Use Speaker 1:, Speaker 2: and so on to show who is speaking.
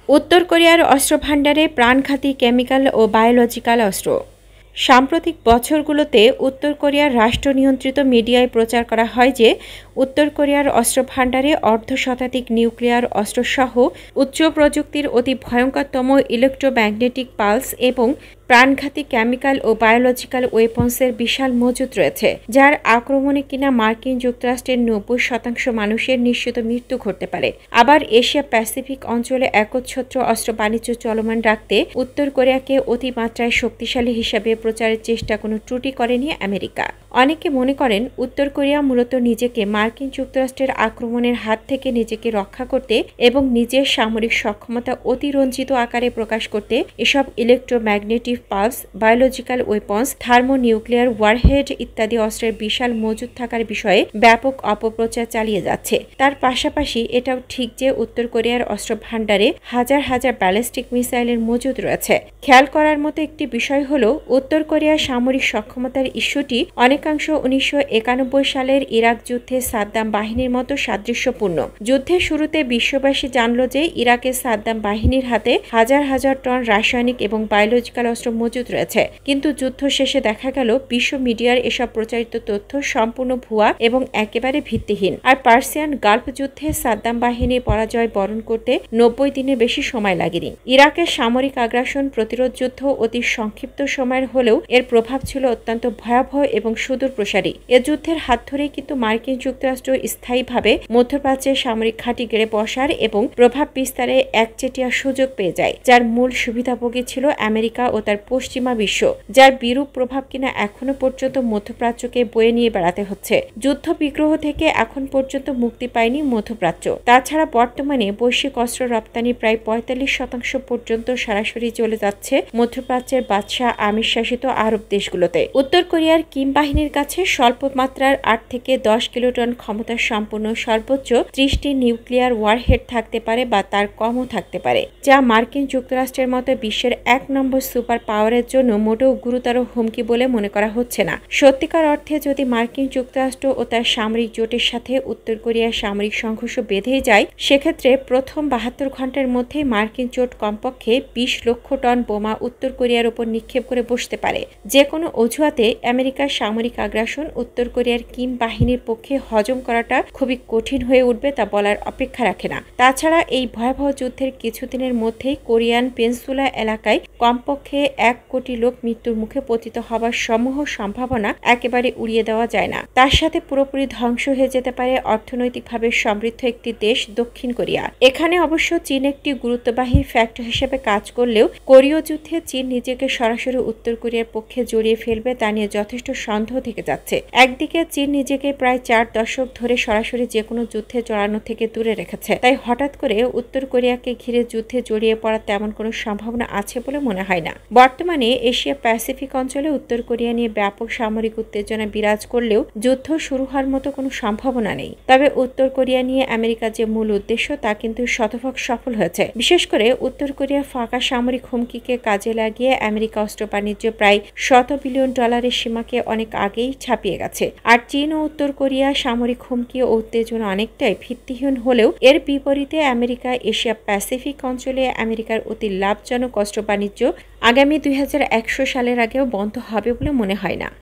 Speaker 1: উত্তর কোরিয়ার অস্ত্রভান্ডারে প্রাণঘাতী কেমিক্যাল ও বায়োলজিক্যাল অস্ত্র। সাম্প্রতিক বছরগুলোতে উত্তর কোরিয়ার রাষ্ট্রনিয়ন্ত্রিত মিডিয়ায় প্রচার করা হয় যে উত্তর কোরিয়ার অস্ত্রভান্ডারে অর্ধশতাধিক নিউক্লিয়ার অস্ত্রসহ উচ্চ প্রযুক্তির অতি ভয়ঙ্করতম ইলেকট্রোম্যাগনেটিক পালস এবং প্রাণঘাতী কেমিক্যাল ও বায়োলজিক্যাল ওয়েপন্সের বিশাল মজুত রয়েছে, যার আক্রমণে কিনা মার্কিন যুক্তরাষ্ট্রের ৯০% মানুষের নিশ্চিত মৃত্যু ঘটতে পারে। আবার এশিয়া প্যাসিফিক অঞ্চলে একচ্ছত্র অস্ত্র বাণিজ্য চলমান রাখতে উত্তর কোরিয়াকে অতিমাত্রায় শক্তিশালী হিসাবে প্রচারের চেষ্টা কোনো ত্রুটি করেনি আমেরিকা। অনেকে মনে করেন উত্তর কোরিয়া মূলত নিজেকে মার্কিন যুক্তরাষ্ট্রের আক্রমণের হাত থেকে নিজেকে রক্ষা করতে এবং নিজের সামরিক সক্ষমতা অতিরঞ্জিত আকারে প্রকাশ করতে এসব electromagnetic pulse, biological weapons, thermonuclear warhead ইত্যাদি অস্ত্রের বিশাল মজুত থাকার বিষয়ে ব্যাপক অপপ্রচার চালিয়ে যাচ্ছে। তার পাশাপাশি এটাও ঠিক যে উত্তর কোরিয়ার অস্ত্র ভান্ডারে হাজার হাজার ব্যালিস্টিক মিসাইলের মজুদ রয়েছে। খেয়াল করার মতো একটি বিষয় হলো উত্তর কোরিয়ার সামরিক সক্ষমতার ইস্যুটি অনেকাংশ 1991 সালের ইরাক যুদ্ধে সাদ্দাম বাহিনীর মতো সাদৃশ্যপূর্ণ। যুদ্ধের শুরুতে বিশ্ববাসী জানল যে ইরাকের সাদ্দাম বাহিনীর হাতে হাজার হাজার টন রাসায়নিক এবং বায়োলজিক্যাল অস্ত্র মজুদ রয়েছে, কিন্তু যুদ্ধ শেষে দেখা গেল বিশ্ব মিডিয়ার এসব প্রচারিত তথ্য সম্পূর্ণ ভুয়া এবং একেবারে ভিত্তিহীন। আর পার্সিয়ান গালফ যুদ্ধে সাদ্দাম বাহিনীর পরাজয় বরণ করতে 90 দিনের বেশি সময় লাগেনি। ইরাকের সামরিক আগ্রাসন প্রতিরোধ যুদ্ধ অতি সংক্ষিপ্ত সময়ের হলেও এর প্রভাব ছিল অত্যন্ত ভয়াবহ এবং সুদূর প্রসারী। এ যুদ্ধের হাত ধরেই কিন্তু মার্কিন যুক্তরাষ্ট্র স্থায়ীভাবে মধ্যপ্রাচ্যের সামরিক ঘাঁটি গেড়ে বসার এবং প্রভাব বিস্তারে একচেটিয়া সুযোগ পেয়ে যায়, যার মূল সুবিধাভোগী ছিল আমেরিকা ও তার পশ্চিমা বিশ্ব, যার বিরূপ প্রভাব কিনা এখনো পর্যন্ত মধ্যপ্রাচ্যকে বয়ে নিয়ে বেড়াতে হচ্ছে। যুদ্ধ বিগ্রহ থেকে এখন পর্যন্ত মুক্তি পায়নি মধ্যপ্রাচ্য। তাছাড়া বর্তমানে বৈশ্বিক অস্ত্র রপ্তানি প্রায় 45% পর্যন্ত সরাসরি চলে যাচ্ছে মধ্যপ্রাচ্যের বাদশাহ আমির শাসিত আরব দেশগুলোতে। উত্তর কোরিয়ার কিম বাহিনীর কাছে স্বল্প মাত্রার 8 থেকে 10 কিলোটন ক্ষমতা সম্পন্ন সর্বোচ্চ 30টি নিউক্লিয়ার ওয়ারহেড থাকতে পারে বা তার কমও থাকতে পারে, যা মার্কিন যুক্তরাষ্ট্রের মতো বিশ্বের 1 নম্বর সুপার পাওয়ারের জন্য মোটেও গুরুতর হুমকি বলে মনে করা হচ্ছে না। সত্যিকার অর্থে যদি মার্কিন যুক্তরাষ্ট্র ও তার সামরিক জোটের সাথে উত্তর কোরিয়ার সামরিক সংঘর্ষ বেঁধে যায়, সেক্ষেত্রে প্রথম 72 ঘন্টার মধ্যে মার্কিন জোট কমপক্ষে 20 লক্ষ টন বোমা উত্তর কোরিয়ার উপর নিক্ষেপ করে বসতে পারে। যে কোনো অজুহাতে আমেরিকার সামরিক আগ্রাসন উত্তর কোরিয়ার কিম বাহিনীর পক্ষে হজম করাটা খুবই কঠিন হয়ে উঠবে তা বলার অপেক্ষা রাখে না। তাছাড়া এই ভয়াবহ যুদ্ধের কিছুদিনের মধ্যেই কোরিয়ান পেনিনসুলা এলাকায় কমপক্ষে 1 কোটি লোক মৃত্যুর মুখে পতিত হবার সমূহ সম্ভাবনা একেবারে উড়িয়ে দেওয়া যায় না। তার সাথে পুরোপুরি ধ্বংস হয়ে যেতে পারে অর্থনৈতিকভাবে সমৃদ্ধ একটি দেশ দক্ষিণ কোরিয়া। এখানে অবশ্য চীন একটি গুরুত্ববাহী ফ্যাক্টর হিসেবে কাজ করলেও কোরীয় যুদ্ধে চীন নিজেকে সরাসরি উত্তর কোরিয়ার পক্ষে জড়িয়ে ফেলবে তা নিয়ে যথেষ্ট সন্দেহ থেকে যাচ্ছে। একদিকে চীন নিজেকে প্রায় 4 দশক ধরে সরাসরি যে কোনো যুদ্ধে জড়ানো থেকে দূরে রেখেছে, তাই হঠাৎ করে উত্তর কোরিয়াকে ঘিরে যুদ্ধে জড়িয়ে পড়ার তেমন কোনো সম্ভাবনা আছে বলে মনে হয় না। বর্তমানে এশিয়া প্যাসিফিক অঞ্চলে উত্তর কোরিয়া নিয়ে ব্যাপক সামরিক উত্তেজনা বিরাজ করলেও যুদ্ধ শুরু হওয়ার মতো কোনো সম্ভাবনা নেই। তবে উত্তর কোরিয়া নিয়ে আমেরিকার যে মূল উদ্দেশ্য তা কিন্তু শতভাগ সফল হয়েছে। বিশেষ করে উত্তর কোরিয়ার ফাঁকা সামরিক হুমকিকে কাজে লাগিয়ে আমেরিকা অস্ত্র বাণিজ্য প্রায় $100 বিলিয়ন সীমাকে অনেক আগেই ছাপিয়ে গেছে। আর চীন ও উত্তর কোরিয়া সামরিক হুমকি ও উত্তেজনা অনেকটাই ভিত্তিহীন হলেও এর বিপরীতে আমেরিকা এশিয়া প্যাসিফিক অঞ্চলে আমেরিকার অতি লাভজনক অস্ত্র বাণিজ্য আগামী 2100 সালের আগেও বন্ধ হবে বলে মনে হয় না।